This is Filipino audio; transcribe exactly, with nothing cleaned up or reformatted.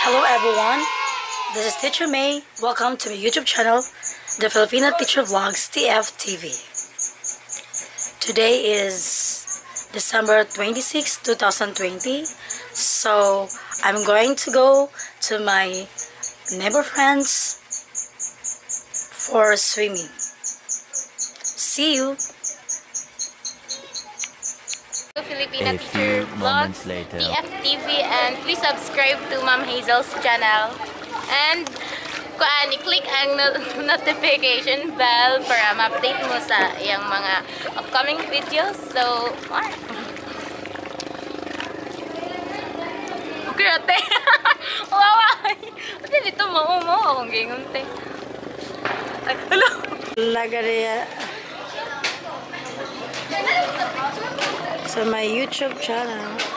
Hello everyone, this is Teacher May. Welcome to my YouTube channel, the Filipino Teacher Vlogs T F T V. Today is December twenty-sixth, two thousand twenty. So I'm going to go to my neighbor friends for swimming. See you! Filipina Teacher Vlogs, T F T V, and please subscribe to Ma'am Hazel's channel. And kuan, i-click ang no notification bell para ma-update mo sa iyang mga upcoming videos. So, what? Okay, ate. Waway. Kasi dito maumo akong gingon, te. Ay, hello. Lagaria sa my YouTube channel.